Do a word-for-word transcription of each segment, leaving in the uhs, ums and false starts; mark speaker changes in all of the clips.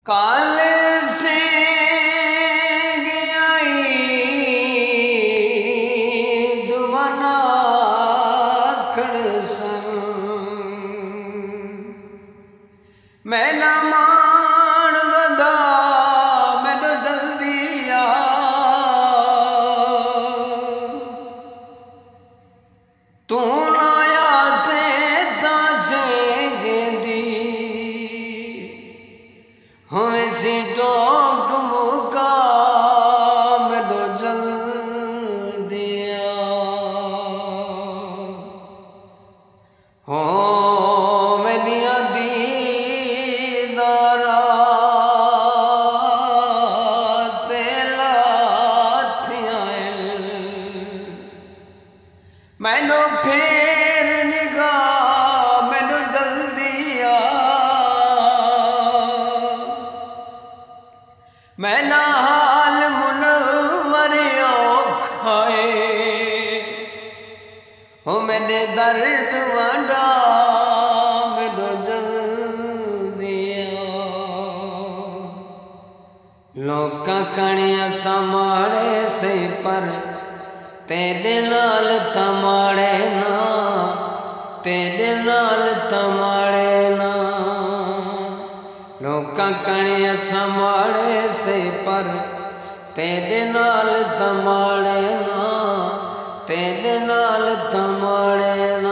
Speaker 1: काले से मैं ना मान वदा मैनू जल्दी आ तू लाया से दासे दी हमें सी टोक मुका मैनू जल्दी आ हो मैनिया दी मैनू फेर निगाह मैनू जल्दी आ मैं ना हाल मुनव्वर औखाए हो मैंने दर्द वाडा मैनू जल्दी आ लोका कणिया समाड़े से पर तेरे नाल तमाड़े ना तेरे नाल तमाड़े ना लोका कणिया समाड़े से पर तेरे नाल तमाड़े ना तेरे नाल तमाड़े ना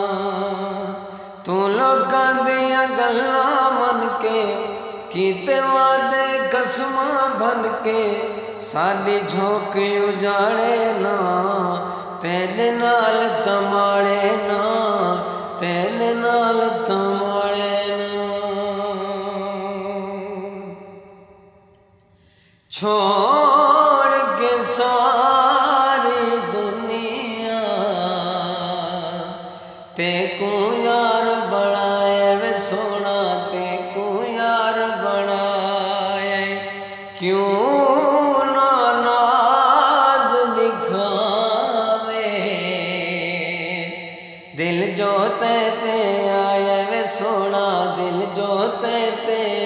Speaker 1: तू लोकां दियां गल्लां मन के कीते वादे कसमां बन के साडी झोंकी उजाड़े ना तेरे नाल तमाड़े ना तेरे नाल तमाड़े ना छोड़ के सारी दुनिया ते को यार बनाए वे सोना ते को यार बनाए क्यों दिल जो ते ते आए वे सोना दिल जो ते ते